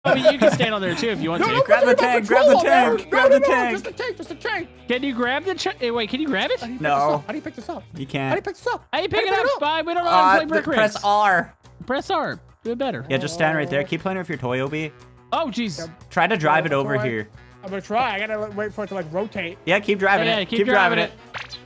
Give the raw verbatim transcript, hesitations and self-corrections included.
I mean, you can stand on there too if you want No, to. no, Grab the tank, grab the tank, grab the no, tank. Just the tank, just the tank. Can you grab the? Hey, wait, can you grab it? How do you pick No. this up? How do you pick this up? You How do you can't. pick this up? How you pick How it do up, you Spy? We don't know how to Uh, play brick th- press race. R. Press R. Do it better. Yeah, just stand right there. Keep playing with your toy, Obi. Oh, jeez. Try to drive it Yeah, over toy. here. I'm gonna try. I gotta wait for it to like rotate. Yeah, keep driving Yeah, it. keep, driving, driving it.